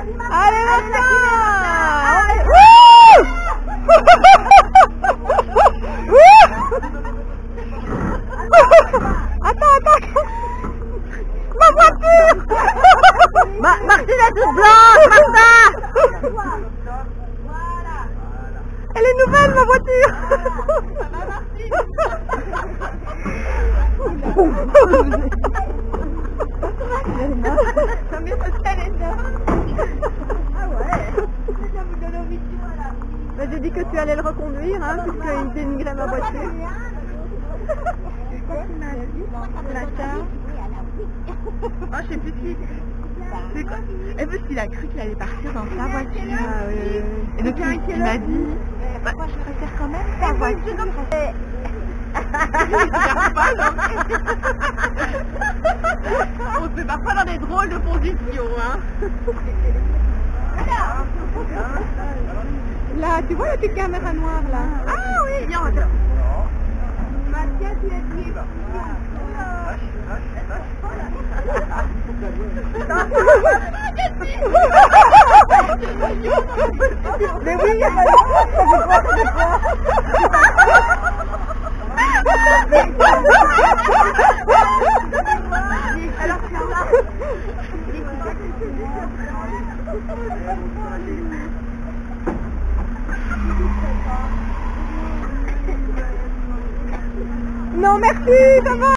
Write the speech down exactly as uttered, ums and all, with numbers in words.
Allez, Martin. Attends, attends. Ma voiture. Ma Martine est toute blanche, Martin. Elle est nouvelle, ma voiture. Bah, j'ai dit que tu allais le reconduire, hein, puisqu'il dénigrait ma voiture. La charge. Oh, je sais plus si... C'est quoi? Et parce qu'il a cru qu'il allait partir dans sa voiture. Ah, oui, oui, oui. Et donc il, il m'a dit... Bah, je préfère quand même ta voiture. On se fait parfois dans des drôles de positions, hein. Là, tu vois la petite caméra noire, là? Ah oui, viens, regarde. Mais oui, il y a pas alors tu as non merci, ça va.